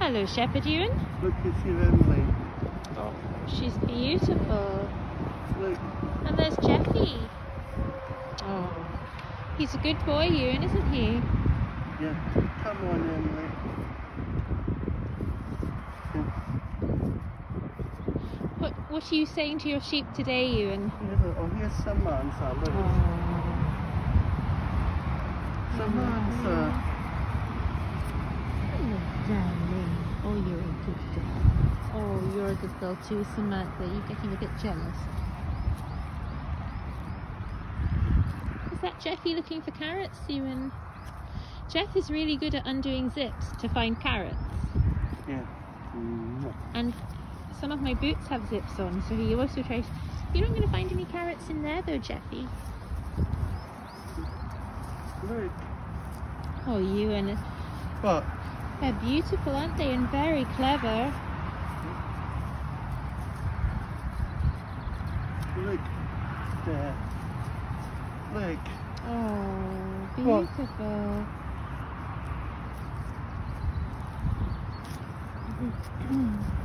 Hello, Shepherd Ewan. Look, it's your Emily. Oh, she's beautiful. Look. And there's Jeffy. Oh, he's a good boy, Ewan, isn't he? Yeah. Come on, Emily. What are you saying to your sheep today, Ewan? Oh, here's Samantha. Look. Samantha. Hello, darling. Oh, you're a good girl. Oh, you're a good girl too, Samantha. You're getting a bit jealous. Is that Jeffy looking for carrots, Ewan? Jeff is really good at undoing zips to find carrots. Yeah. And some of my boots have zips on, so he also tries. You're not going to find any carrots in there though, Jeffy. Look. Oh, Ewan. What? They're beautiful, aren't they? And very clever. Look there. Look. Oh, beautiful. What?